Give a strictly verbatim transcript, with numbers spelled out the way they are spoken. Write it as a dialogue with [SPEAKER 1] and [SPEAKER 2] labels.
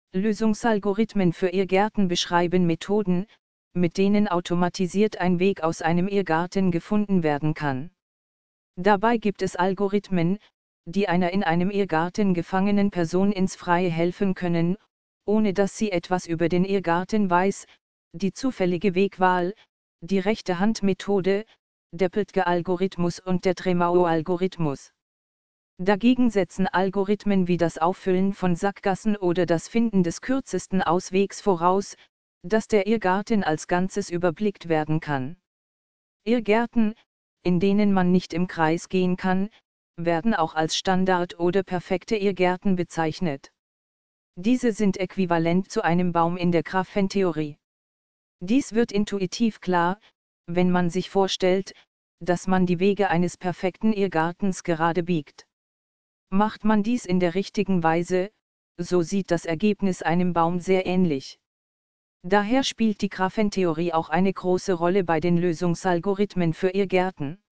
[SPEAKER 1] Lösungsalgorithmen für Irrgärten beschreiben Methoden, mit denen automatisiert ein Weg aus einem Irrgarten gefunden werden kann. Dabei gibt es Algorithmen, die einer in einem Irrgarten gefangenen Person ins Freie helfen können, ohne dass sie etwas über den Irrgarten weiß, die zufällige Wegwahl, die Rechte-Hand-Methode, der Piltge-Algorithmus und der Tremao-Algorithmus. Dagegen setzen Algorithmen wie das Auffüllen von Sackgassen oder das Finden des kürzesten Auswegs voraus, dass der Irrgarten als Ganzes überblickt werden kann. Irrgärten, in denen man nicht im Kreis gehen kann, werden auch als Standard- oder perfekte Irrgärten bezeichnet. Diese sind äquivalent zu einem Baum in der Graphentheorie. Dies wird intuitiv klar, wenn man sich vorstellt, dass man die Wege eines perfekten Irrgartens gerade biegt. Macht man dies in der richtigen Weise, so sieht das Ergebnis einem Baum sehr ähnlich. Daher spielt die Graphentheorie auch eine große Rolle bei den Lösungsalgorithmen für Irrgärten.